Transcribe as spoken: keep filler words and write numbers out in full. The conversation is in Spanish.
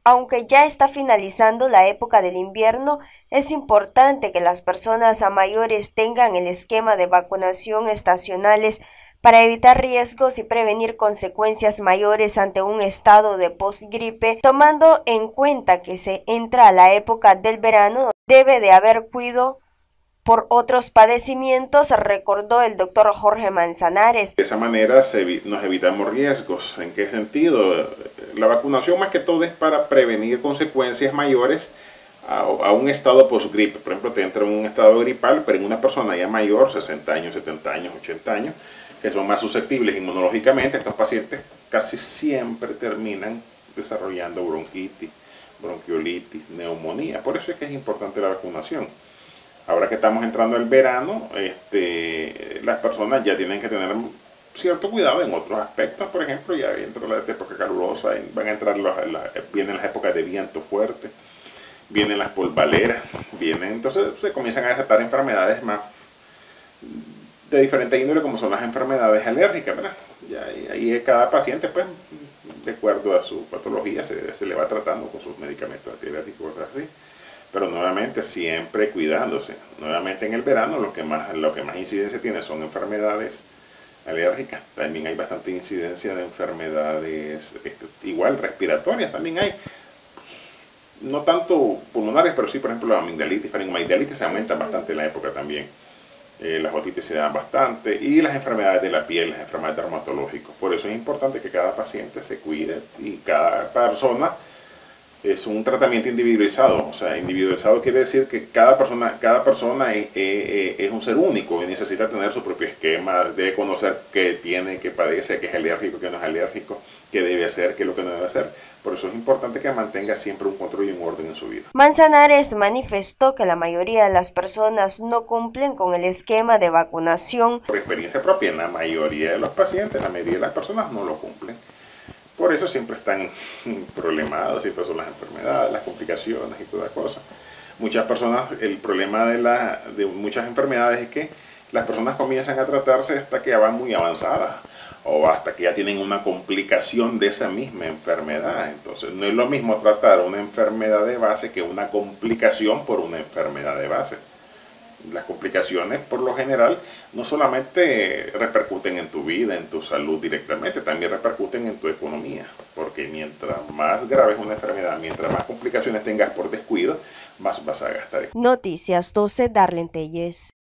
Aunque ya está finalizando la época del invierno, es importante que las personas mayores tengan el esquema de vacunación estacionales para evitar riesgos y prevenir consecuencias mayores ante un estado de posgripe, tomando en cuenta que se entra a la época del verano, debe de haber cuidado por otros padecimientos, recordó el doctor Jorge Manzanares. De esa manera se, nos evitamos riesgos. ¿En qué sentido? La vacunación más que todo es para prevenir consecuencias mayores a, a un estado post-gripe. Por ejemplo, te entra en un estado gripal, pero en una persona ya mayor, sesenta años, setenta años, ochenta años, que son más susceptibles inmunológicamente, estos pacientes casi siempre terminan desarrollando bronquitis, bronquiolitis, neumonía. Por eso es que es importante la vacunación. Ahora que estamos entrando al verano, este, las personas ya tienen que tener cierto cuidado en otros aspectos. Por ejemplo, ya dentro de la época calurosa van a entrar los, las, vienen las épocas de viento fuerte, vienen las polvaleras, vienen, entonces se comienzan a desatar enfermedades más de diferente índole, como son las enfermedades alérgicas, ¿verdad? Ya, y ahí cada paciente, pues, de acuerdo a su patología, se, se le va tratando con sus medicamentos antialérgicos, cosas así. Pero nuevamente siempre cuidándose. Nuevamente en el verano lo que más, lo que más incidencia tiene son enfermedades alérgicas. También hay bastante incidencia de enfermedades este, igual respiratorias. También hay, no tanto pulmonares, pero sí, por ejemplo, la amigdalitis, faringoamigdalitis se aumenta bastante en la época también. Eh, las otitis se dan bastante. Y las enfermedades de la piel, las enfermedades dermatológicas. Por eso es importante que cada paciente se cuide y cada persona es un tratamiento individualizado. O sea, individualizado quiere decir que cada persona, cada persona es, es, es un ser único y necesita tener su propio esquema, debe conocer qué tiene, qué padece, qué es alérgico, qué no es alérgico, qué debe hacer, qué es lo que no debe hacer. Por eso es importante que mantenga siempre un control y un orden en su vida. Manzanares manifestó que la mayoría de las personas no cumplen con el esquema de vacunación. Por experiencia propia, la mayoría de los pacientes, la mayoría de las personas no lo cumplen. Por eso siempre están problemados, siempre son las enfermedades, las complicaciones y toda cosa. Muchas personas, el problema de, la, de muchas enfermedades es que las personas comienzan a tratarse hasta que ya van muy avanzadas o hasta que ya tienen una complicación de esa misma enfermedad. Entonces no es lo mismo tratar una enfermedad de base que una complicación por una enfermedad de base. Las complicaciones, por lo general, no solamente repercuten en tu vida, en tu salud directamente, también repercuten en tu economía, porque mientras más grave es una enfermedad, mientras más complicaciones tengas por descuido, más vas a gastar. Noticias doce, Darlene Telles.